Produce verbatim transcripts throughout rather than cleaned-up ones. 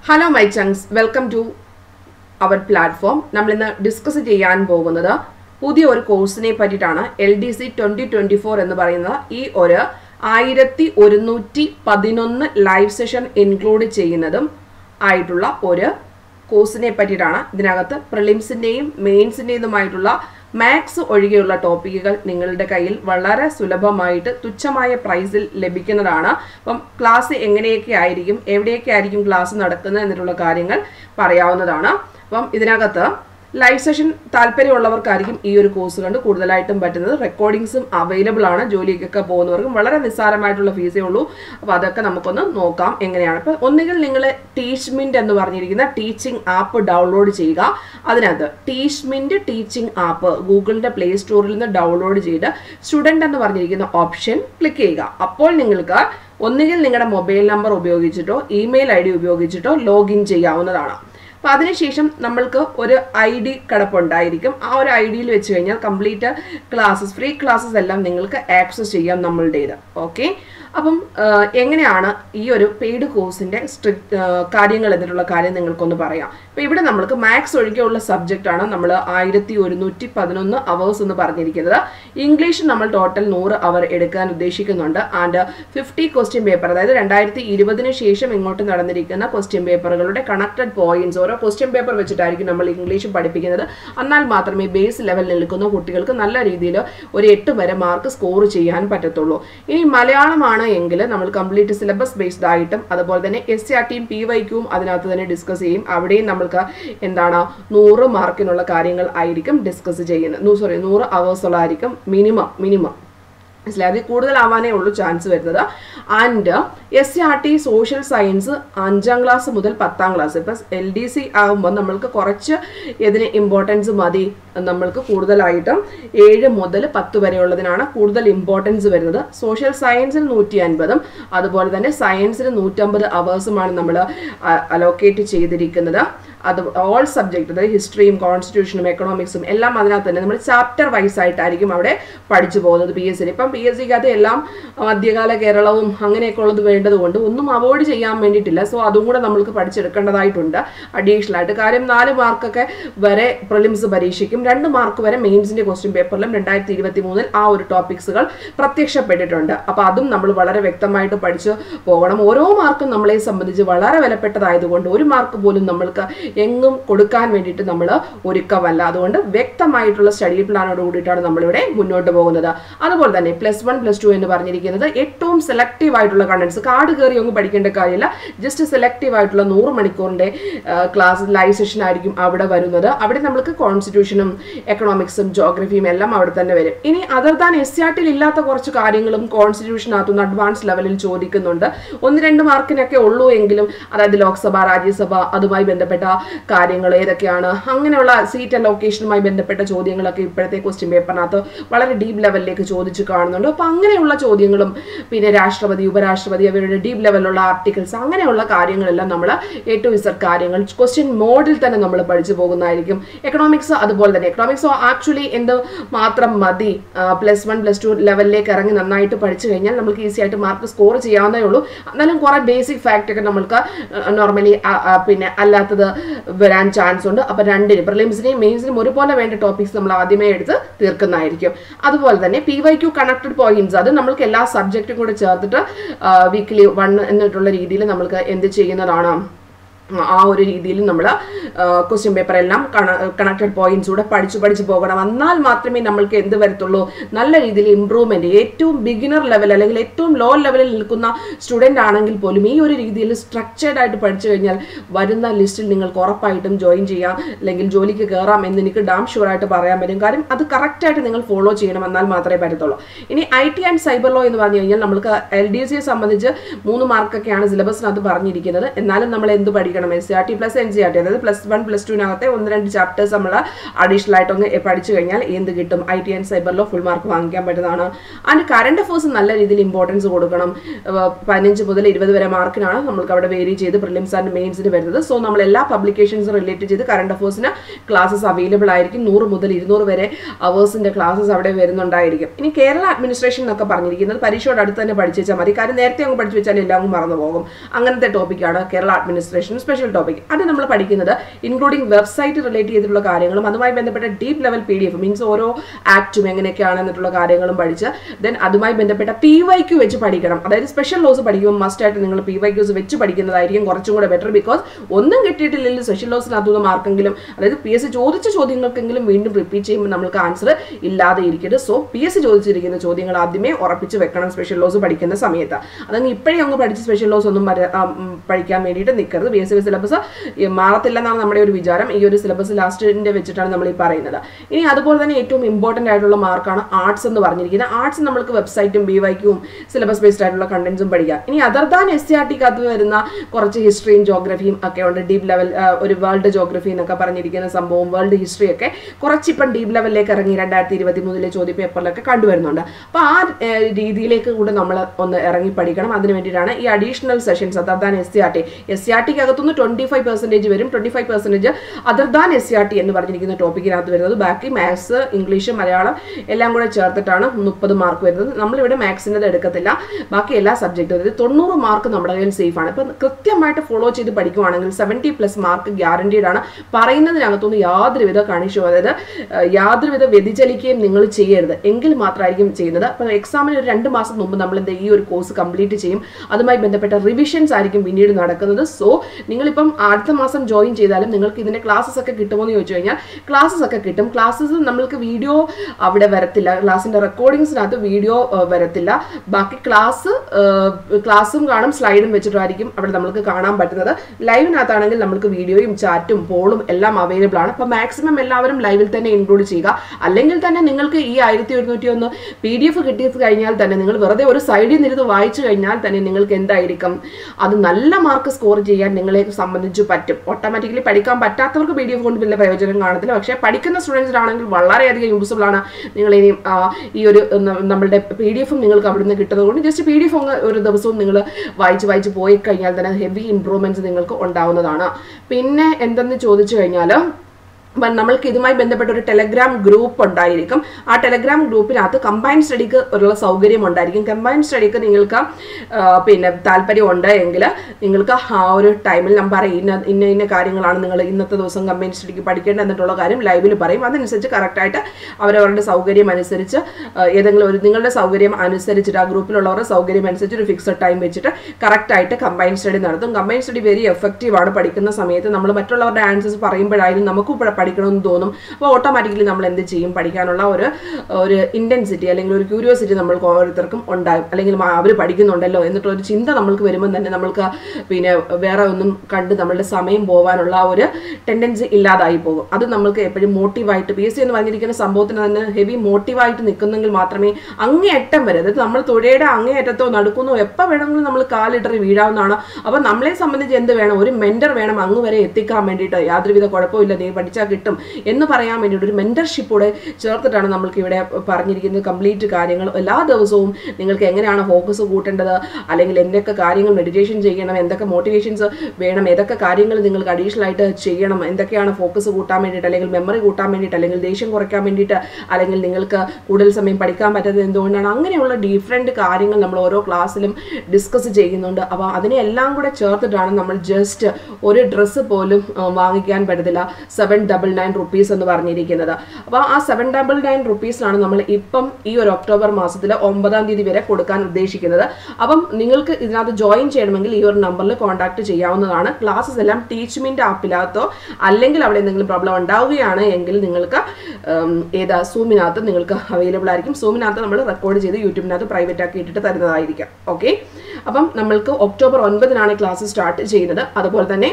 Hello my chunks, welcome to our platform. നമ്മൾ ഇന്ന് discuss ചെയ്യാൻ പോകുന്നത് പുതിയ ഒരു കോഴ്സിനെ പറ്റിയിട്ടാണ്. L D C twenty twenty four എന്ന് പറയുന്ന ഈ ഒരു ആയിരത്തി ഒരുന്നൂറ്റി പതിനൊന്ന് ലൈവ് സെഷൻ ഇൻക്ലൂഡ് ചെയ്യുന്നതും ആയിട്ടുള്ള ഒരു കോഴ്സിനെ പറ്റിയിട്ടാണ്. ഇതിനകത്ത് പ്രിലിംസിന്റെയും മെയിൻസിന്റേതുമായിട്ടുള്ള മാത്സ് ഒഴികെയുള്ള ടോപ്പിക്കുകൾ നിങ്ങളുടെ കയ്യിൽ വളരെ സുലഭമായിട്ട് തുച്ഛമായ പ്രൈസിൽ ലഭിക്കുന്നതാണ്. അപ്പം ക്ലാസ് എങ്ങനെയൊക്കെ ആയിരിക്കും, എവിടെയൊക്കെ ആയിരിക്കും ക്ലാസ് നടക്കുന്നത് എന്നിട്ടുള്ള കാര്യങ്ങൾ പറയാവുന്നതാണ്. അപ്പം ഇതിനകത്ത് ലൈവ് സെഷൻ താല്പര്യമുള്ളവർക്കായിരിക്കും ഈ ഒരു കോഴ്സ് കണ്ട് കൂടുതലായിട്ടും പറ്റുന്നത്. റെക്കോർഡിങ്സും അവൈലബിൾ ആണ്. ജോലിക്കൊക്കെ പോകുന്നവർക്കും വളരെ നിസ്സാരമായിട്ടുള്ള ഫീസേ ഉള്ളൂ. അപ്പോൾ അതൊക്കെ നമുക്കൊന്ന് നോക്കാം എങ്ങനെയാണ്. അപ്പോൾ ഒന്നുകിൽ നിങ്ങൾ ടീച്ച്മിന്റ് എന്ന് പറഞ്ഞിരിക്കുന്ന ടീച്ചിങ് ആപ്പ് ഡൗൺലോഡ് ചെയ്യുക. അതിനകത്ത് ടീച്ച്മിന്റ് ടീച്ചിങ് ആപ്പ് ഗൂഗിളിന്റെ പ്ലേ സ്റ്റോറിൽ നിന്ന് ഡൗൺലോഡ് ചെയ്ത് സ്റ്റുഡന്റ് എന്ന് പറഞ്ഞിരിക്കുന്ന ഓപ്ഷൻ ക്ലിക്ക് ചെയ്യുക. അപ്പോൾ നിങ്ങൾക്ക് ഒന്നുകിൽ നിങ്ങളുടെ മൊബൈൽ നമ്പർ ഉപയോഗിച്ചിട്ടോ ഇമെയിൽ ഐ ഡി ഉപയോഗിച്ചിട്ടോ ലോഗിൻ ചെയ്യാവുന്നതാണ്. അപ്പോൾ അതിനുശേഷം നമ്മൾക്ക് ഒരു ഐ ഡി കിടപ്പുണ്ടായിരിക്കും. ആ ഒരു ഐ ഡിയിൽ വെച്ച് കഴിഞ്ഞാൽ കംപ്ലീറ്റ് ക്ലാസ്സസ് ഫ്രീ ക്ലാസ്സസ് എല്ലാം നിങ്ങൾക്ക് ആക്സസ് ചെയ്യാം നമ്മളുടേത്. ഓക്കെ, അപ്പം എങ്ങനെയാണ് ഈ ഒരു പെയ്ഡ് കോഴ്സിൻ്റെ സ്ട്രിക്റ്റ് കാര്യങ്ങൾ എന്നിട്ടുള്ള കാര്യം നിങ്ങൾക്കൊന്ന് പറയാം. അപ്പോൾ ഇവിടെ നമ്മൾക്ക് മാത്സ് ഒഴികെയുള്ള സബ്ജക്റ്റ് ആണ് നമ്മൾ ആയിരത്തി ഒരുന്നൂറ്റി പതിനൊന്ന് അവേഴ്സ് എന്ന് പറഞ്ഞിരിക്കുന്നത്. ഇംഗ്ലീഷ് നമ്മൾ ടോട്ടൽ നൂറ് അവർ എടുക്കാൻ ഉദ്ദേശിക്കുന്നുണ്ട്. ആൻഡ് ഫിഫ്റ്റി ക്വസ്റ്റ്യൻ പേപ്പർ, അതായത് രണ്ടായിരത്തി ഇരുപതിന് ശേഷം ഇങ്ങോട്ട് നടന്നിരിക്കുന്ന ക്വസ്റ്റ്യൻ പേപ്പറുകളുടെ കണക്റ്റഡ് പോയിന്റ്സ്, ഓരോ ക്വസ്റ്റ്യൻ പേപ്പർ വെച്ചിട്ടായിരിക്കും നമ്മൾ ഇംഗ്ലീഷ് പഠിപ്പിക്കുന്നത്. എന്നാൽ മാത്രമേ ബേസ് ലെവലിൽ നിൽക്കുന്ന കുട്ടികൾക്ക് നല്ല രീതിയിൽ ഒരു എട്ട് വരെ മാർക്ക് സ്കോർ ചെയ്യാൻ പറ്റത്തുള്ളൂ. ഇനി മലയാളമാണ് എങ്കിൽ നമ്മൾ കംപ്ലീറ്റ് സിലബസ് ബേസ്ഡ് ആയിട്ടും അതുപോലെ തന്നെ എസ് സി ആർ ടിയും പി വൈക്കും അതിനകത്ത് തന്നെ ഡിസ്കസ് ചെയ്യും. അവിടെയും നമ്മൾക്ക് എന്താണ് നൂറ് മാർക്കിനുള്ള കാര്യങ്ങൾ ആയിരിക്കും ഡിസ്കസ് ചെയ്യുന്നത്. സോറി നൂറ് അവേഴ്സ് ഉള്ളതായിരിക്കും മിനിമം മിനിമം അതിൽ കൂടുതലാവാനേ ഉള്ളൂ ചാൻസ് വരുന്നത്. And S C R T social science അഞ്ചാം ക്ലാസ് മുതൽ പത്താം ക്ലാസ്, ഇപ്പം എൽ ഡി സി ആകുമ്പോൾ നമ്മൾക്ക് കുറച്ച് ഇതിന് ഇമ്പോർട്ടൻസ് മതി. നമ്മൾക്ക് കൂടുതലായിട്ടും ഏഴ് മുതൽ പത്ത് വരെയുള്ളതിനാണ് കൂടുതൽ ഇമ്പോർട്ടൻസ് വരുന്നത്. സോഷ്യൽ സയൻസിന് നൂറ്റി അൻപതും അതുപോലെ തന്നെ സയൻസിന് നൂറ്റമ്പത് അവേഴ്സുമാണ് നമ്മൾ അലോക്കേറ്റ് ചെയ്തിരിക്കുന്നത്. അത് ഓൾ സബ്ജക്റ്റ്, അതായത് ഹിസ്റ്ററിയും കോൺസ്റ്റിറ്റ്യൂഷനും എക്കണോമിക്സും എല്ലാം അതിനകത്ത് തന്നെ നമ്മൾ ചാപ്റ്റർ വൈസ് ആയിട്ടായിരിക്കും അവിടെ പഠിച്ചു പോകുന്നത്. പി എസ് സി ഇപ്പം പി എസ് സിക്കകത്ത് എല്ലാം മധ്യകാല കേരളവും അങ്ങനെയൊക്കെ ഉള്ളത് വേണ്ടതുകൊണ്ട് ഒന്നും അവോയ്ഡ് ചെയ്യാൻ വേണ്ടിയിട്ടില്ല. സോ അതും കൂടെ നമ്മൾക്ക് പഠിച്ചെടുക്കേണ്ടതായിട്ടുണ്ട് അഡീഷണൽ ആയിട്ട്. കാര്യം നാല് മാർക്കൊക്കെ വരെ പ്രിലിംസ് പരീക്ഷയ്ക്കും രണ്ട് മാർക്ക് വരെ മെയിൻസിന്റെ ക്വസ്റ്റ്യൻ പേപ്പറിലും രണ്ടായിരത്തി ഇരുപത്തി മൂന്നിൽ ആ ഒരു ടോപ്പിക്സുകൾ പ്രത്യക്ഷപ്പെട്ടിട്ടുണ്ട്. അപ്പോൾ അതും നമ്മൾ വളരെ വ്യക്തമായിട്ട് പഠിച്ചു പോകണം. ഓരോ മാർക്കും നമ്മളെ സംബന്ധിച്ച് വളരെ വിലപ്പെട്ടതായതുകൊണ്ട് ഒരു മാർക്ക് പോലും നമ്മൾക്ക് എങ്ങും കൊടുക്കാൻ വേണ്ടിയിട്ട് നമ്മൾ ഒരുക്കമല്ല. അതുകൊണ്ട് വ്യക്തമായിട്ടുള്ള സ്റ്റഡി പ്ലാനോട് കൂടിയിട്ടാണ് നമ്മളിവിടെ മുന്നോട്ട് പോകുന്നത്. അതുപോലെ തന്നെ പ്ലസ് വൺ പ്ലസ് ടു എന്ന് പറഞ്ഞിരിക്കുന്നത് ഏറ്റവും സെലക്റ്റീവ് ആയിട്ടുള്ള കണ്ടന്റ്സ്, കാർഡ് കയറി ഒന്നും പഠിക്കേണ്ട കാര്യമില്ല. ജസ്റ്റ് സെലക്റ്റീവ് ആയിട്ടുള്ള നൂറ് മണിക്കൂറിന്റെ ക്ലാസ് ലൈവ് സെഷൻ ആയിരിക്കും അവിടെ വരുന്നത്. അവിടെ നമുക്ക് കോൺസ്റ്റിറ്റ്യൂഷനും എക്കണോമിക്സും ജോഗ്രഫിയും എല്ലാം അവിടെ തന്നെ വരും. ഇനി other than S C R ടിയിൽ ഇല്ലാത്ത കുറച്ച് കാര്യങ്ങളും കോൺസ്റ്റിറ്റ്യൂഷനകത്തുനിന്ന് അഡ്വാൻസ് ലെവലിൽ ചോദിക്കുന്നുണ്ട്. ഒന്ന് രണ്ട് മാർക്കിനൊക്കെ ഉള്ളൂ എങ്കിലും, അതായത് ലോക്സഭ രാജ്യസഭ അതുമായി ബന്ധപ്പെട്ട കാര്യങ്ങൾ ഏതൊക്കെയാണ്, അങ്ങനെയുള്ള സീറ്റ് അലോക്കേഷനുമായി ബന്ധപ്പെട്ട ചോദ്യങ്ങളൊക്കെ ഇപ്പോഴത്തെ ക്വസ്റ്റ്യൻ പേപ്പറിനകത്ത് വളരെ ഡീപ്പ് ലെവലിലേക്ക് ചോദിച്ചു കാണുന്നുണ്ട്. അപ്പോൾ അങ്ങനെയുള്ള ചോദ്യങ്ങളും പിന്നെ രാഷ്ട്രപതി ഉപരാഷ്ട്രപതി അവരുടെ ഡീപ്പ് ലെവലിലുള്ള ആർട്ടിക്കിൾസ് അങ്ങനെയുള്ള കാര്യങ്ങളെല്ലാം നമ്മൾ എ ടു ഇസഡ് കാര്യങ്ങൾ ക്വസ്റ്റ്യൻ മോഡിൽ തന്നെ നമ്മൾ പഠിച്ചു പോകുന്നതായിരിക്കും. എക്കണോമിക്സ് അതുപോലെ തന്നെ എക്കണോമിക്സ് ആക്ച്വലി എന്ത് മാത്രം മതി, പ്ലസ് വൺ പ്ലസ് ടു ലെവലിലേക്ക് ഇറങ്ങി നന്നായിട്ട് പഠിച്ചു കഴിഞ്ഞാൽ നമുക്ക് ഈസി ആയിട്ട് മാർക്ക് സ്കോർ ചെയ്യാവുന്നേ ഉള്ളൂ. എന്നാലും കുറെ ബേസിക് ഫാക്റ്റ് ഒക്കെ നമുക്ക് നോർമലി പിന്നെ അല്ലാത്തത് വരാൻ ചാൻസ് ഉണ്ട്. അപ്പൊ രണ്ടിനും പ്രിലിംസിനെയും മെയിൻസിനും ഒരുപോലെ വേണ്ട ടോപ്പിക്സ് നമ്മൾ ആദ്യമേ എടുത്ത് തീർക്കുന്നതായിരിക്കും. അതുപോലെ തന്നെ P Y Q connected points, അത് നമ്മൾക്ക് എല്ലാ സബ്ജക്റ്റും കൂടെ ചേർത്തിട്ട് വീക്ക്ലി വൺ എന്നിട്ടുള്ള രീതിയിൽ നമ്മൾക്ക് എന്ത് ചെയ്യുന്നതാണ്, ആ ഒരു രീതിയിൽ നമ്മൾ ക്വസ്റ്റ്യൻ പേപ്പർ എല്ലാം കണക്റ്റഡ് പോയിന്റ്സ് കൂടെ പഠിച്ചു പഠിച്ചു പോകണം. എന്നാൽ മാത്രമേ നമ്മൾക്ക് എന്ത് വരത്തുള്ളൂ, നല്ല രീതിയിൽ ഇമ്പ്രൂവ്മെന്റ്. ഏറ്റവും ബിഗിനർ ലെവൽ അല്ലെങ്കിൽ ഏറ്റവും ലോ ലെവലിൽ നിൽക്കുന്ന സ്റ്റുഡൻ്റ് ആണെങ്കിൽ പോലും ഈ ഒരു രീതിയിൽ സ്ട്രക്ചേർഡ് ആയിട്ട് പഠിച്ചു കഴിഞ്ഞാൽ വരുന്ന ലിസ്റ്റിൽ നിങ്ങൾക്ക് ഉറപ്പായിട്ടും ജോയിൻ ചെയ്യാം, അല്ലെങ്കിൽ ജോലിക്ക് കയറാം എന്ന് എനിക്ക് ഡാം ഷുവർ ആയിട്ട് പറയാൻ പറ്റും. കാര്യം അത് കറക്റ്റായിട്ട് നിങ്ങൾ ഫോളോ ചെയ്യണം, എന്നാൽ മാത്രമേ പറ്റത്തുള്ളൂ. ഇനി I T and cyber law എന്ന് പറഞ്ഞു കഴിഞ്ഞാൽ നമുക്ക് എൽ ഡി സിയെ സംബന്ധിച്ച് മൂന്ന് മാർക്കൊക്കെയാണ് സിലബസിനകത്ത് പറഞ്ഞിരിക്കുന്നത്. എന്നാലും നമ്മൾ എന്ത് പഠിക്കണം, S C R T plus N C R T, അതായത് പ്ലസ് വൺ പ്ലസ് ടുവിനകത്തെ ഒന്ന് രണ്ട് ചാപ്റ്റേഴ്സ് നമ്മൾ അഡീഷണൽ ആയിട്ടൊന്ന് പഠിച്ചു കഴിഞ്ഞാൽ എന്ത് കിട്ടും, ഐ ടി ആൻഡ് സൈബറിലോ ഫുൾ മാർക്ക് വാങ്ങിക്കാൻ പറ്റുന്നതാണ്. ആൻഡ് കറണ്ട് അഫേഴ്സ് നല്ല രീതിയിൽ ഇമ്പോർട്ടൻസ് കൊടുക്കണം. പതിനഞ്ച് മുതൽ ഇരുപത് വരെ മാർക്കിനാണ് നമ്മൾക്ക് അവിടെ വേരി ചെയ്ത് പ്രിലിംസ് ആൻഡ് മെയിൻസിന് വരുന്നത്. സോ നമ്മൾ എല്ലാ പബ്ലിക്കേഷൻസും റിലേറ്റ് ചെയ്ത് കറണ്ട് അഫേഴ്സിന് ക്ലാസ്സസ് അവൈലബിൾ ആയിരിക്കും. നൂറ് മുതൽ ഇരുന്നൂറ് വരെ അവേഴ്സിന്റെ ക്ലാസ്സസ് അവിടെ വരുന്നുണ്ടായിരിക്കും. ഇനി കേരള അഡ്മിനിസ്ട്രേഷൻ എന്നൊക്കെ പറഞ്ഞിരിക്കുന്നത് പരീക്ഷയോട് അടുത്ത് തന്നെ പഠിച്ചു വെച്ചാൽ മതി. കാര്യം നേരത്തെ അങ്ങ് പഠിച്ചു വെച്ചാൽ എല്ലാം മറന്നു പോകും. അങ്ങനത്തെ ടോപ്പിക്കാണ് കേരള അഡ്മിനിസ്ട്രേഷൻ. Special topic. അത് നമ്മൾ പഠിക്കുന്നത് ഇൻക്ലൂഡിംഗ് വെബ്സൈറ്റ് റിലേറ്റ് ചെയ്തിട്ടുള്ള കാര്യങ്ങളും അതുമായി ബന്ധപ്പെട്ട deep level P D F means ഓരോ ആക്റ്റും എങ്ങനെയൊക്കെയാണ് എന്നിട്ടുള്ള കാര്യങ്ങളും പഠിച്ച് ദെൻ അതുമായി ബന്ധപ്പെട്ട പി വൈ ക്യു വെച്ച് പഠിക്കണം. അതായത് സ്പെഷ്യൽ ലോസ് പഠിക്കുമ്പോൾ മസ്റ്റ് ആയിട്ട് നിങ്ങൾ പി വൈ ക്യൂസ് വെച്ച് പഠിക്കുന്നതായിരിക്കും കുറച്ചും കൂടെ ബെറ്റർ. ബിക്കോസ് ഒന്നും കിട്ടിയിട്ടില്ലെങ്കിൽ സ്പെഷ്യൽ ലോസിനകത്തുനിന്ന് മാർക്കെങ്കിലും അതായത് പി എസ് സി ചോദിച്ച ചോദ്യങ്ങൾക്കെങ്കിലും വീണ്ടും റിപ്പീറ്റ് ചെയ്യുമ്പോൾ നമ്മൾക്ക് ആൻസർ ഇല്ലാതെ ഇരിക്കരുത്. സോ പി എസ് സി ചോദിച്ചിരിക്കുന്ന ചോദ്യങ്ങൾ ആദ്യമേ ഉറപ്പിച്ച് വെക്കണം സ്പെഷ്യൽ ലോസ് പഠിക്കുന്ന സമയത്ത്. അതങ്ങ് ഇപ്പോഴേ അങ്ങ് പഠിച്ച് സ്പെഷ്യൽ ലോസ് ഒന്നും പഠിക്കാൻ വേണ്ടിയിട്ട് നിൽക്കരുത്. പി എസ് സി സിലബസ് മാറത്തില്ല എന്നാണ് നമ്മുടെ ഒരു വിചാരം. ഈ ഒരു സിലബസ് ലാസ്റ്റിന്റെ വെച്ചിട്ടാണ് നമ്മൾ ഈ പറയുന്നത്. ഇനി അതുപോലെ തന്നെ ഏറ്റവും ഇമ്പോർട്ടൻ്റ് ആയിട്ടുള്ള മാർക്കാണ് ആർട്സ് എന്ന് പറഞ്ഞിരിക്കുന്നത്. ആർട്സ് നമുക്ക് വെബ്സൈറ്റും ബി വൈക്കും സിലബസ് ബേസ്ഡ് ആയിട്ടുള്ള കണ്ടന്റ്സും പഠിക്കാം. ഇനി other than S C R ടിക്കകത്ത് വരുന്ന കുറച്ച് ഹിസ്റ്ററിയും ജോഗ്രഫിയും ഒക്കെ ഉണ്ട്. ഡീപ്പ് ലെവൽ ഒരു വേൾഡ് ജോഗ്രഫി എന്നൊക്കെ പറഞ്ഞിരിക്കുന്ന സംഭവം വേൾഡ് ഹിസ്റ്ററി ഒക്കെ കുറച്ചിപ്പം ഡീപ്പ് ലെവലിലേക്ക് ഇറങ്ങി രണ്ടായിരത്തി ഇരുപത്തി മൂന്നിലെ ചോദ്യ പേപ്പറിലൊക്കെ കണ്ടുവരുന്നുണ്ട്. അപ്പോൾ ആ രീതിയിലേക്ക് കൂടെ നമ്മൾ ഒന്ന് ഇറങ്ങി പഠിക്കണം. അതിന് വേണ്ടിയിട്ടാണ് ഈ additional sessions other than S C R T. S C R ടിക്ക് അകത്തുനിന്ന് ട്വന്റി ഫൈവ് പെർസെൻറ്റേജ് വരും. Twenty five percentage other than S C R T എന്ന് പറഞ്ഞിരിക്കുന്ന ടോപ്പിക്കിനകത്ത് വരുന്നത്. ബാക്കി മാത്സ് ഇംഗ്ലീഷ് മലയാളം എല്ലാം കൂടെ ചേർത്തിട്ടാണ് മുപ്പത് മാർക്ക് വരുന്നത്. നമ്മളിവിടെ മാത്സിൻ്റെ എടുക്കത്തില്ല. ബാക്കി എല്ലാ സബ്ജക്റ്റും അതായത് തൊണ്ണൂറ് മാർക്ക് നമ്മുടെ കയ്യിൽ സേഫ് ആണ്. ഇപ്പം കൃത്യമായിട്ട് ഫോളോ ചെയ്ത് പഠിക്കുവാണെങ്കിൽ സെവൻറ്റി പ്ലസ് മാർക്ക് ഗ്യാരണ്ടീഡ് ആണ്. പറയുന്നതിനകത്തൊന്നും യാതൊരുവിധ കണിഷോ അതായത് യാതൊരുവിധ വ്യതിചലിക്കുകയും നിങ്ങൾ ചെയ്യരുത്. എങ്കിൽ മാത്രമായിരിക്കും ചെയ്യുന്നത്. അപ്പം എക്സാമിന് ഒരു രണ്ട് മാസം മുമ്പ് നമ്മൾ എന്താ ഈ ഒരു കോഴ്സ് കംപ്ലീറ്റ് ചെയ്യും. അതുമായി ബന്ധപ്പെട്ട റിവിഷൻസ് ആയിരിക്കും പിന്നീട് നടക്കുന്നത്. സോ നിങ്ങളിപ്പം അടുത്ത മാസം ജോയിൻ ചെയ്താലും നിങ്ങൾക്ക് ഇതിൻ്റെ ക്ലാസ്സസ് ഒക്കെ കിട്ടുമോ എന്ന് ചോദിച്ചു കഴിഞ്ഞാൽ ക്ലാസ്സസ് ഒക്കെ കിട്ടും. ക്ലാസ്സസ് നമ്മൾക്ക് വീഡിയോ അവിടെ വരത്തില്ല. ക്ലാസ്സിൻ്റെ റെക്കോർഡിങ്സിനകത്ത് വീഡിയോ വരത്തില്ല. ബാക്കി ക്ലാസ് ക്ലാസ്സും കാണും സ്ലൈഡും വെച്ചിട്ടായിരിക്കും അവിടെ നമുക്ക് കാണാൻ പറ്റുന്നത്. ലൈവിനകത്താണെങ്കിൽ നമുക്ക് വീഡിയോയും ചാറ്റും പോളും എല്ലാം അവൈലബിൾ ആണ്. അപ്പോൾ മാക്സിമം എല്ലാവരും ലൈവിൽ തന്നെ ഇൻക്ലൂഡ് ചെയ്യുക. അല്ലെങ്കിൽ തന്നെ നിങ്ങൾക്ക് ഈ ആയിരത്തി ഒരുന്നൂറ്റി ഒന്ന് പി ഡി എഫ് കിട്ടിയത് കഴിഞ്ഞാൽ തന്നെ നിങ്ങൾ വെറുതെ ഒരു സൈഡിൽ നിന്നിരുന്ന് വായിച്ചു കഴിഞ്ഞാൽ തന്നെ നിങ്ങൾക്ക് എന്തായിരിക്കും അത് നല്ല മാർക്ക് സ്കോർ ചെയ്യാൻ നിങ്ങളെ സംബന്ധിച്ച് പറ്റും. ഓട്ടോമാറ്റിക്കലി പഠിക്കാൻ പറ്റാത്തവർക്ക് പി ഡി എഫ് കൊണ്ട് വലിയ പ്രയോജനം കാണത്തില്ല. പക്ഷേ പഠിക്കുന്ന സ്റ്റുഡൻസിനാണെങ്കിൽ വളരെയധികം യൂസ്ഫുൾ ആണ്. നിങ്ങൾ ഇനി ഈ ഒരു നമ്മളുടെ പി ഡി എഫും നിങ്ങൾക്ക് അവിടെ നിന്ന് കിട്ടുന്നത് കൊണ്ട് ജസ്റ്റ് പി ഡി എഫ് ഒരു ദിവസവും നിങ്ങൾ വായിച്ച് വായിച്ച് പോയി കഴിഞ്ഞാൽ തന്നെ ഹെവി ഇംപ്രൂവ്മെന്റ്സ് നിങ്ങൾക്ക് ഉണ്ടാവുന്നതാണ്. പിന്നെ എന്തെന്ന് ചോദിച്ചു കഴിഞ്ഞാൽ നമ്മൾക്ക് ഇതുമായി ബന്ധപ്പെട്ട ഒരു ടെലഗ്രാം ഗ്രൂപ്പ് ഉണ്ടായിരിക്കും. ആ ടെലഗ്രാം ഗ്രൂപ്പിനകത്ത് കമ്പൈൻ സ്റ്റഡിക്ക് ഉള്ള സൗകര്യം ഉണ്ടായിരിക്കും. കമ്പൈൻ സ്റ്റഡിക്ക് നിങ്ങൾക്ക് പിന്നെ താല്പര്യമുണ്ട് എങ്കിൽ നിങ്ങൾക്ക് ആ ഒരു ടൈമിൽ ഞാൻ പറയും ഇന്ന ഇന്ന ഇന്ന കാര്യങ്ങളാണ് നിങ്ങൾ ഇന്നത്തെ ദിവസം കമ്പൈൻ സ്റ്റഡിക്ക് പഠിക്കേണ്ടത് എന്നിട്ടുള്ള കാര്യം ലൈവിൽ പറയും. അതനുസരിച്ച് കറക്റ്റായിട്ട് അവരവരുടെ സൗകര്യം അനുസരിച്ച് ഏതെങ്കിലും ഒരു നിങ്ങളുടെ സൗകര്യം അനുസരിച്ചിട്ട് ആ ഗ്രൂപ്പിലുള്ളവരുടെ സൗകര്യം അനുസരിച്ച് ഒരു ഫിക്സഡ് ടൈം വെച്ചിട്ട് കറക്റ്റായിട്ട് കമ്പൈൻ സ്റ്റഡി നടത്തും. കമ്പൈൻ സ്റ്റഡി വെരി എഫക്റ്റീവാണ്. പഠിക്കുന്ന സമയത്ത് നമ്മൾ മറ്റുള്ളവരുടെ ആൻസേഴ്സ് പറയുമ്പോഴായാലും നമുക്ക് പഠിക്കണമെന്ന് തോന്നും. അപ്പോൾ ഓട്ടോമാറ്റിക്കലി നമ്മൾ എന്ത് ചെയ്യും പഠിക്കാനുള്ള ഒരു ഒരു ഇൻറ്റൻസിറ്റി അല്ലെങ്കിൽ ഒരു ക്യൂരിയോസിറ്റി നമ്മൾക്ക് ഓരോരുത്തർക്കും ഉണ്ടാകും. അല്ലെങ്കിൽ അവർ പഠിക്കുന്നുണ്ടല്ലോ എന്നിട്ടൊരു ചിന്ത നമ്മൾക്ക് വരുമ്പോൾ തന്നെ നമ്മൾക്ക് പിന്നെ വേറെ ഒന്നും കണ്ട് നമ്മളുടെ സമയം പോകാനുള്ള ഒരു ടെൻഡൻസി ഇല്ലാതായി പോകും. അത് നമ്മൾക്ക് എപ്പോഴും മോട്ടീവായിട്ട് പി എസ് സി എന്ന് പറഞ്ഞിരിക്കുന്ന സംഭവത്തിന് തന്നെ ഹെവി മോട്ടീവായിട്ട് നിൽക്കുന്നെങ്കിൽ മാത്രമേ അങ്ങേയറ്റം വരെ അതായത് നമ്മൾ തുഴയുടെ അങ്ങേയറ്റത്തോ നടക്കുന്നോ എപ്പോൾ വേണമെങ്കിലും നമ്മൾ കാലിട്ടറി വീഴാവുന്നതാണ്. അപ്പോൾ നമ്മളെ സംബന്ധിച്ച് എന്ത് വേണം ഒരു മെൻറ്റർ വേണം അങ്ങ് വരെ എത്തിക്കാൻ വേണ്ടിയിട്ട്. യാതൊരുവിധ കുഴപ്പമില്ല നീ പഠിച്ചാൽ കിട്ടും എന്ന് പറയാൻ വേണ്ടിയിട്ട് ഒരു മെന്റർഷിപ്പോടെ ചേർത്തിട്ടാണ് നമ്മൾക്ക് ഇവിടെ പറഞ്ഞിരിക്കുന്നത്. കംപ്ലീറ്റ് കാര്യങ്ങൾ എല്ലാ ദിവസവും നിങ്ങൾക്ക് എങ്ങനെയാണ് ഫോക്കസ് കൂട്ടേണ്ടത് അല്ലെങ്കിൽ എന്തൊക്കെ കാര്യങ്ങൾ മെഡിറ്റേഷൻ ചെയ്യണം എന്തൊക്കെ മോട്ടിവേഷൻസ് വേണം ഏതൊക്കെ കാര്യങ്ങൾ നിങ്ങൾക്ക് അഡീഷണൽ ആയിട്ട് ചെയ്യണം എന്തൊക്കെയാണ് ഫോക്കസ് കൂട്ടാൻ വേണ്ടിയിട്ട് അല്ലെങ്കിൽ മെമ്മറി കൂട്ടാൻ വേണ്ടിയിട്ട് അല്ലെങ്കിൽ ദേഷ്യം കുറയ്ക്കാൻ വേണ്ടിയിട്ട് അല്ലെങ്കിൽ നിങ്ങൾക്ക് കൂടുതൽ സമയം പഠിക്കാൻ പറ്റാത്തത് എന്തുകൊണ്ടാണ് അങ്ങനെയുള്ള ഡിഫറെൻറ്റ് കാര്യങ്ങൾ നമ്മൾ ഓരോ ക്ലാസ്സിലും ഡിസ്കസ് ചെയ്യുന്നുണ്ട്. അപ്പോൾ അതിനെല്ലാം കൂടെ ചേർത്തിട്ടാണ് നമ്മൾ ജസ്റ്റ് ഒരു ഡ്രസ്സ് പോലും വാങ്ങിക്കാൻ പറ്റത്തില്ല സെവൻ ഡബിൾ നയൻ റുപ്പീസ് എന്ന് പറഞ്ഞിരിക്കുന്നത്. അപ്പോൾ ആ സെവൻ ഡബിൾ നയൻ റുപ്പീസിനാണ് നമ്മൾ ഇപ്പം ഈ ഒരു ഒക്ടോബർ മാസത്തിൽ ഒമ്പതാം തീയതി വരെ കൊടുക്കാൻ ഉദ്ദേശിക്കുന്നത്. അപ്പം നിങ്ങൾക്ക് ഇതിനകത്ത് ജോയിൻ ചെയ്യണമെങ്കിൽ ഈ ഒരു നമ്പറിൽ കോൺടാക്ട് ചെയ്യാവുന്നതാണ്. ക്ലാസ്സസ് എല്ലാം ടീച്ച്മെന്റ് ആപ്പിനകത്തോ അല്ലെങ്കിൽ അവിടെ എന്തെങ്കിലും പ്രോബ്ലം ഉണ്ടാവുകയാണ് എങ്കിൽ നിങ്ങൾക്ക് ഏതാ സൂമിനകത്ത് നിങ്ങൾക്ക് അവൈലബിൾ ആയിരിക്കും. സൂമിനകത്ത് നമ്മൾ റെക്കോർഡ് ചെയ്ത് യൂട്യൂബിനകത്ത് പ്രൈവറ്റ് ആക്കി ഇട്ടിട്ട് തരുന്നതായിരിക്കാം. ഓക്കെ, അപ്പം നമ്മൾക്ക് ഒക്ടോബർ ഒൻപതിനാണ് ക്ലാസ് സ്റ്റാർട്ട് ചെയ്യുന്നത്. അതുപോലെ തന്നെ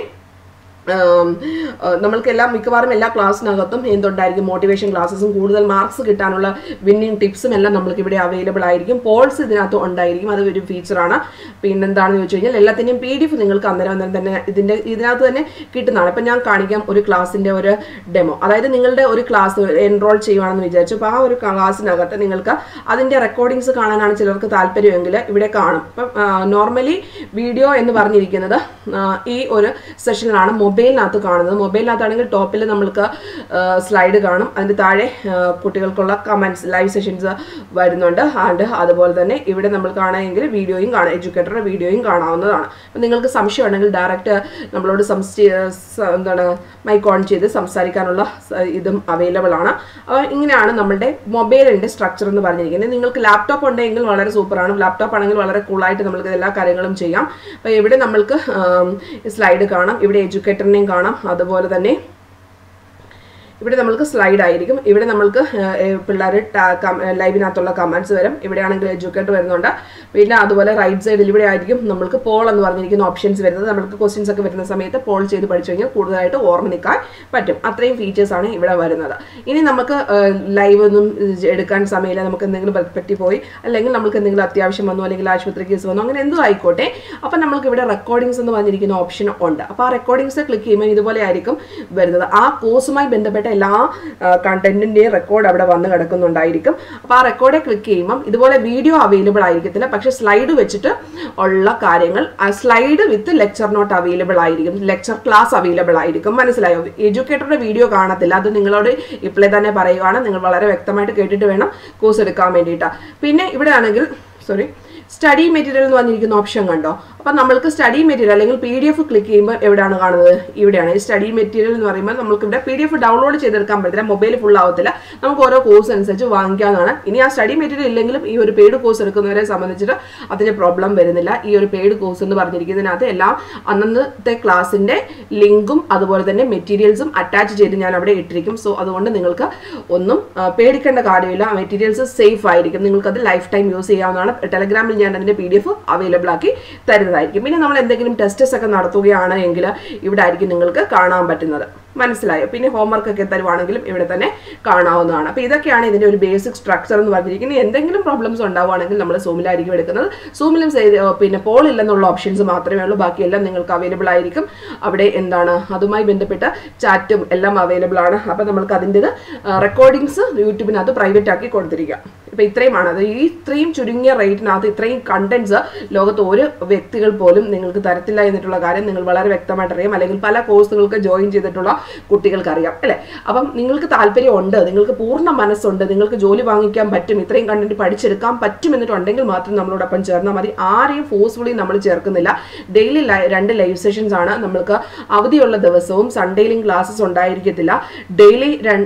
നമ്മൾക്കെല്ലാം മിക്കവാറും എല്ലാ ക്ലാസ്സിനകത്തും എന്തുണ്ടായിരിക്കും മോട്ടിവേഷൻ ക്ലാസ്സസും കൂടുതൽ മാർക്സ് കിട്ടാനുള്ള വിന്നിങ് ടിപ്സും എല്ലാം നമ്മൾക്ക് ഇവിടെ അവൈലബിൾ ആയിരിക്കും. പോൾസ് ഇതിനകത്ത് ഉണ്ടായിരിക്കും. അത് ഒരു ഫീച്ചറാണ്. പിന്നെന്താണെന്ന് ചോദിച്ചു കഴിഞ്ഞാൽ എല്ലാത്തിൻ്റെയും പി ഡി എഫ് നിങ്ങൾക്ക് അന്നേരം അന്നേരം തന്നെ ഇതിൻ്റെ ഇതിനകത്ത് തന്നെ കിട്ടുന്നതാണ്. ഇപ്പം ഞാൻ കാണിക്കാം ഒരു ക്ലാസ്സിൻ്റെ ഒരു ഡെമോ. അതായത് നിങ്ങളുടെ ഒരു ക്ലാസ് എൻറോൾ ചെയ്യുവാണെന്ന് വിചാരിച്ചു. അപ്പോൾ ആ ഒരു ക്ലാസ്സിനകത്ത് നിങ്ങൾക്ക് അതിൻ്റെ റെക്കോർഡിങ്സ് കാണാനാണ് ചിലർക്ക് താല്പര്യമെങ്കിൽ ഇവിടെ കാണും. ഇപ്പം നോർമലി വീഡിയോ എന്ന് പറഞ്ഞിരിക്കുന്നത് ഈ ഒരു സെഷനിലാണ് മൊബൈലിനകത്ത് കാണുന്നത്. മൊബൈലിനകത്താണെങ്കിൽ ടോപ്പിൽ നമ്മൾക്ക് സ്ലൈഡ് കാണും, അതിൻ്റെ താഴെ കുട്ടികൾക്കുള്ള കമൻറ്റ്സ് ലൈവ് സെഷൻസ് വരുന്നുണ്ട്. ആൻഡ് അതുപോലെ തന്നെ ഇവിടെ നമ്മൾ കാണുമെങ്കിൽ വീഡിയോയും കാണാം, എഡ്യൂക്കേറ്ററുടെ വീഡിയോയും കാണാവുന്നതാണ്. അപ്പം നിങ്ങൾക്ക് സംശയം ഉണ്ടെങ്കിൽ ഡയറക്റ്റ് നമ്മളോട് സംശയ എന്താണ് മൈക്ക് ഓൺ ചെയ്ത് സംസാരിക്കാനുള്ള ഇതും അവൈലബിൾ ആണ്. അപ്പോൾ ഇങ്ങനെയാണ് നമ്മളുടെ മൊബൈലിൻ്റെ സ്ട്രക്ചർ എന്ന് പറഞ്ഞിരിക്കുന്നത്. നിങ്ങൾക്ക് ലാപ്ടോപ്പ് ഉണ്ടെങ്കിൽ വളരെ സൂപ്പറാണ്. ലാപ്ടോപ്പ് ആണെങ്കിൽ വളരെ കൂളായിട്ട് നമുക്ക് എല്ലാ കാര്യങ്ങളും ചെയ്യാം. അപ്പോൾ ഇവിടെ നമ്മൾക്ക് സ്ലൈഡ് കാണാം, ഇവിടെ എഡ്യൂക്കേറ്ററിനെയും കാണാം. അതുപോലെ തന്നെ ഇവിടെ നമ്മൾക്ക് സ്ലൈഡ് ആയിരിക്കും. ഇവിടെ നമ്മൾക്ക് പിള്ളേർ ലൈവിനകത്തുള്ള കമൻറ്റ്സ് വരും. ഇവിടെയാണെങ്കിൽ എഡ്യൂക്കേറ്റർ വരുന്നുണ്ട്. പിന്നെ അതുപോലെ റൈറ്റ് സൈഡിൽ ഇവിടെ ആയിരിക്കും നമ്മൾക്ക് പോൾ എന്ന് പറഞ്ഞിരിക്കുന്ന ഓപ്ഷൻസ് വരുന്നത്. നമ്മൾക്ക് ക്വസ്റ്റ്യൻസ് ഒക്കെ വരുന്ന സമയത്ത് പോൾ ചെയ്ത് പഠിച്ചു കഴിഞ്ഞാൽ കൂടുതലായിട്ട് ഓർമ്മ നിൽക്കാൻ പറ്റും. അത്രയും ഫീച്ചേഴ്സാണ് ഇവിടെ വരുന്നത്. ഇനി നമുക്ക് ലൈവ് ഒന്നും എടുക്കാൻ സമയമില്ല, നമുക്ക് എന്തെങ്കിലും പറ്റി പോയി, അല്ലെങ്കിൽ നമുക്ക് എന്തെങ്കിലും അത്യാവശ്യം വന്നു, അല്ലെങ്കിൽ ആശുപത്രി കേസ് വന്നു, അങ്ങനെ എന്തും ആയിക്കോട്ടെ. അപ്പം നമ്മൾക്ക് ഇവിടെ റെക്കോർഡിങ്സ് എന്ന് പറഞ്ഞിരിക്കുന്ന ഓപ്ഷൻ ഉണ്ട്. അപ്പോൾ ആ റെക്കോർഡിങ്സ് ക്ലിക്ക് ചെയ്യുമ്പോൾ ഇതുപോലെ ആയിരിക്കും വരുന്നത്. ആ കോഴ്സുമായി ബന്ധപ്പെട്ട എല്ലാ കണ്ടന്റിന്റെയും റെക്കോർഡ് അവിടെ വന്ന് കിടക്കുന്നുണ്ടായിരിക്കും. അപ്പോൾ ആ റെക്കോർഡ് ക്ലിക്ക് ചെയ്യുമ്പം ഇതുപോലെ വീഡിയോ അവൈലബിൾ ആയിരിക്കത്തില്ല, പക്ഷെ സ്ലൈഡ് വെച്ചിട്ട് ഉള്ള കാര്യങ്ങൾ ആ slide with lecture note available ആയിരിക്കും, ലെക്ചർ ക്ലാസ് അവൈലബിൾ ആയിരിക്കും. മനസ്സിലായോ? എഡ്യൂക്കേറ്ററുടെ വീഡിയോ കാണത്തില്ല, അത് നിങ്ങളോട് ഇപ്പോഴേ തന്നെ പറയുകയാണ്. നിങ്ങൾ വളരെ വ്യക്തമായിട്ട് കേട്ടിട്ട് വേണം കോഴ്സ് എടുക്കാൻ വേണ്ടിയിട്ടാണ്. പിന്നെ ഇവിടെ ആണെങ്കിൽ സോറി സ്റ്റഡി മെറ്റീരിയൽ എന്ന് പറഞ്ഞിരിക്കുന്ന ഓപ്ഷൻ കണ്ടോ? അപ്പം നമ്മൾക്ക് സ്റ്റഡി മെറ്റീരിയൽ അല്ലെങ്കിൽ പി ഡി എഫ് ക്ലിക്ക് ചെയ്യുമ്പോൾ എവിടെയാണ് കാണുന്നത്? ഇവിടെയാണ്. ഈ സ്റ്റഡി മെറ്റീരിയൽ എന്ന് പറയുമ്പോൾ നമുക്ക് ഇവിടെ പി ഡി എഫ് ഡൗൺലോഡ് ചെയ്തെടുക്കാൻ പറ്റില്ല, മൊബൈൽ ഫുൾ ആവത്തില്ല, നമുക്ക് ഓരോ കോഴ്സ് അനുസരിച്ച് വാങ്ങിക്കാവുന്നതാണ്. ഇനി ആ സ്റ്റഡി മെറ്റീരിയൽ ഇല്ലെങ്കിലും ഈ ഒരു പെയ്ഡ് കോഴ്സ് എടുക്കുന്നവരെ സംബന്ധിച്ചിട്ട് അതിന് പ്രോബ്ലം വരുന്നില്ല. ഈ ഒരു പെയ്ഡ് കോഴ്സ് എന്ന് പറഞ്ഞിരിക്കുന്നതിനകത്ത് എല്ലാം അന്നത്തെ ക്ലാസ്സിൻ്റെ ലിങ്കും അതുപോലെ തന്നെ മെറ്റീരിയൽസും അറ്റാച്ച് ചെയ്ത് ഞാൻ അവിടെ ഇട്ടിരിക്കും. സോ അതുകൊണ്ട് നിങ്ങൾക്ക് ഒന്നും പേടിക്കേണ്ട കാര്യമില്ല, മെറ്റീരിയൽസ് സേഫ് ആയിരിക്കും, നിങ്ങൾക്കത് ലൈഫ് ടൈം യൂസ് ചെയ്യാവുന്നതാണ്. ടെലഗ്രാമിൽ ഞാൻ അതിൻ്റെ പി ഡി എഫ് അവൈലബിൾ ആക്കി തരുന്നതായിരിക്കും. പിന്നെ നമ്മൾ എന്തെങ്കിലും ടെസ്റ്റസ് ഒക്കെ നടത്തുകയാണ് എങ്കിൽ ഇവിടെ ആയിരിക്കും നിങ്ങൾക്ക് കാണാൻ പറ്റുന്നത്. മനസ്സിലായോ? പിന്നെ ഹോംവർക്ക് ഒക്കെ തരുവാണെങ്കിലും ഇവിടെ തന്നെ കാണാവുന്നതാണ്. അപ്പോൾ ഇതൊക്കെയാണ് ഇതിൻ്റെ ഒരു ബേസിക് സ്ട്രക്ചർ എന്ന് പറഞ്ഞിരിക്കുന്നത്. എന്തെങ്കിലും പ്രോബ്ലംസ് ഉണ്ടാവുകയാണെങ്കിൽ നമ്മൾ സൂമിലായിരിക്കും എടുക്കുന്നത്. സൂമിലും പിന്നെ പോൾ ഇല്ലെന്നുള്ള ഓപ്ഷൻസ് മാത്രമേ ഉള്ളൂ, ബാക്കിയെല്ലാം നിങ്ങൾക്ക് അവൈലബിൾ ആയിരിക്കും. അവിടെ എന്താണ് അതുമായി ബന്ധപ്പെട്ട ചാറ്റും എല്ലാം അവൈലബിൾ ആണ്. അപ്പോൾ നമ്മൾക്ക് അതിൻ്റെത് റെക്കോർഡിങ്സ് യൂട്യൂബിനകത്ത് പ്രൈവറ്റ് ആക്കി കൊടുത്തിരിക്കുക. ഇപ്പോൾ ഇത്രയുമാണ്. അത് ഈ ഇത്രയും ചുരുങ്ങിയ റേറ്റിനകത്ത് ഇത്രയും കണ്ടന്റ്സ് ലോകത്ത് ഒരു വ്യക്തികൾ പോലും നിങ്ങൾക്ക് തരത്തില്ല എന്നിട്ടുള്ള കാര്യം നിങ്ങൾ വളരെ വ്യക്തമായിട്ട് അറിയാം, അല്ലെങ്കിൽ പല കോഴ്സുകൾക്ക് ജോയിൻ ചെയ്തിട്ടുള്ള കുട്ടികൾക്ക് അറിയാം അല്ലേ? അപ്പം നിങ്ങൾക്ക് താല്പര്യമുണ്ട്, നിങ്ങൾക്ക് പൂർണ്ണ മനസ്സുണ്ട്, നിങ്ങൾക്ക് ജോലി വാങ്ങിക്കാൻ പറ്റും, ഇത്രയും കണ്ടന്റ് പഠിച്ചെടുക്കാൻ പറ്റും എന്നിട്ടുണ്ടെങ്കിൽ മാത്രം നമ്മളോടൊപ്പം ചേർന്നാൽ മതി. ആരെയും ഫോഴ്സ്ഫുള്ളി നമ്മൾ ചേർക്കുന്നില്ല. ഡെയിലി രണ്ട് ലൈവ് സെഷൻസ് ആണ്. നമ്മൾക്ക് അവധിയുള്ള ദിവസവും സൺഡേയിലും ക്ലാസ്സസ് ഉണ്ടായിരിക്കത്തില്ല. ഡെയിലി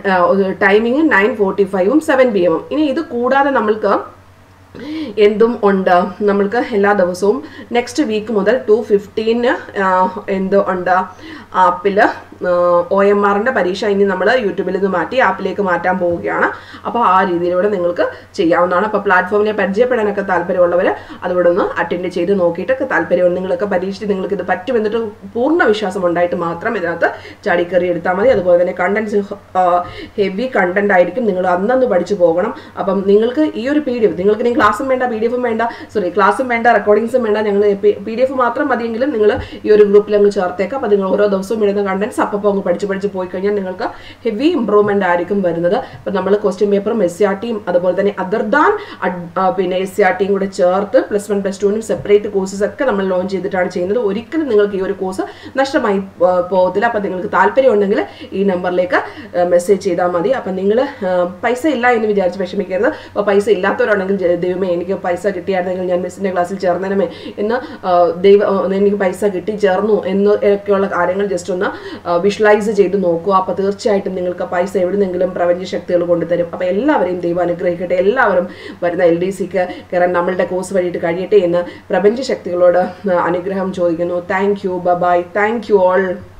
ടൈമിങ് നയൻ ഫോർട്ടി ഫൈവും സെവൻ പി എമ്മും. ഇനി ഇത് കൂടാതെ നമ്മൾക്ക് എന്തും ഉണ്ട്. നമ്മൾക്ക് എല്ലാ ദിവസവും നെക്സ്റ്റ് വീക്ക് മുതൽ ടു ഫിഫ്റ്റീന് എന്തോ ഉണ്ട് ആപ്പിൽ ഒ എം ആറിൻ്റെ പരീക്ഷ ഇനി നമ്മൾ യൂട്യൂബിൽ നിന്ന് മാറ്റി ആപ്പിലേക്ക് മാറ്റാൻ പോവുകയാണ്. അപ്പോൾ ആ രീതിയിലൂടെ നിങ്ങൾക്ക് ചെയ്യാവുന്നതാണ്. അപ്പോൾ പ്ലാറ്റ്ഫോമിനെ പരിചയപ്പെടാനൊക്കെ താല്പര്യമുള്ളവർ അതുകൂടെ ഒന്ന് അറ്റൻഡ് ചെയ്ത് നോക്കിയിട്ടൊക്കെ താല്പര്യം നിങ്ങളൊക്കെ പരീക്ഷിച്ച് നിങ്ങൾക്ക് ഇത് പറ്റുമെന്നിട്ട് പൂർണ്ണ വിശ്വാസം ഉണ്ടായിട്ട് മാത്രം ഇതിനകത്ത് ചാടിക്കറി എടുത്താൽ മതി. അതുപോലെ തന്നെ കണ്ടൻസ് ഹെവി കണ്ടന്റ് ആയിരിക്കും, നിങ്ങൾ അന്നന്ന് പഠിച്ചു പോകണം. അപ്പം നിങ്ങൾക്ക് ഈ ഒരു പി ഡി എഫ് നിങ്ങൾക്ക് ഇനി ക്ലാസ്സും വേണ്ട, പി ഡി എഫും വേണ്ട, സോറി ക്ലാസ്സും വേണ്ട, റെക്കോർഡിങ്സും വേണ്ട, ഞങ്ങൾ പി ഡി എഫ് മാത്രം മതിയെങ്കിലും നിങ്ങൾ ഈ ഒരു ഗ്രൂപ്പിൽ അങ്ങ് ചേർത്തേക്കാം. അപ്പോൾ നിങ്ങൾ ഓരോ ദിവസവും ഇടുന്ന കണ്ടന്റ്സ് അപ്പോൾ അങ്ങ് പഠിച്ച് പഠിച്ച് പോയി കഴിഞ്ഞാൽ നിങ്ങൾക്ക് ഹെവി ഇംപ്രൂവ്മെന്റ് ആയിരിക്കും വരുന്നത്. അപ്പം നമ്മൾ ക്വസ്റ്റ്യൻ പേപ്പറും എസ് സി ആർ ടിയും അതുപോലെ തന്നെ അതർ ദാൻ പിന്നെ എസ് സി ആർ ടിയും കൂടെ ചേർത്ത് പ്ലസ് വൺ പ്ലസ് ടുവിനും സെപ്പറേറ്റ് കോഴ്സസ് ഒക്കെ നമ്മൾ ലോഞ്ച് ചെയ്തിട്ടാണ് ചെയ്യുന്നത്. ഒരിക്കലും നിങ്ങൾക്ക് ഈ ഒരു കോഴ്സ് നഷ്ടമായി പോകത്തില്ല. അപ്പം നിങ്ങൾക്ക് താല്പര്യം ഉണ്ടെങ്കിൽ ഈ നമ്പറിലേക്ക് മെസ്സേജ് ചെയ്താൽ മതി. അപ്പം നിങ്ങൾ പൈസ ഇല്ല എന്ന് വിചാരിച്ച് വിഷമിക്കരുത്. അപ്പോൾ പൈസ ഇല്ലാത്തവരുണ്ടെങ്കിൽ ദൈവമേ എനിക്ക് പൈസ കിട്ടിയായിരുന്നെങ്കിൽ ഞാൻ മിസ്സിൻ്റെ ക്ലാസ്സിൽ ചേർന്നേനമേ എന്ന് ദൈവം എനിക്ക് പൈസ കിട്ടി ചേർന്നു എന്ന് ഒക്കെയുള്ള കാര്യങ്ങൾ ജസ്റ്റ് ഒന്ന് വിഷ്വലൈസ് ചെയ്ത് നോക്കുക. അപ്പോൾ തീർച്ചയായിട്ടും നിങ്ങൾക്ക് പൈസ എവിടുന്നെങ്കിലും പ്രപഞ്ച ശക്തികൾ കൊണ്ടുതരും. അപ്പോൾ എല്ലാവരെയും ദൈവം അനുഗ്രഹിക്കട്ടെ. എല്ലാവരും വരുന്ന എൽ ഡി സിക്ക് കയറാൻ നമ്മളുടെ കോഴ്സ് വഴിയിട്ട് കഴിയട്ടെ എന്ന് പ്രപഞ്ച ശക്തികളോട് അനുഗ്രഹം ചോദിക്കുന്നു. Thank you, bye, thank you all.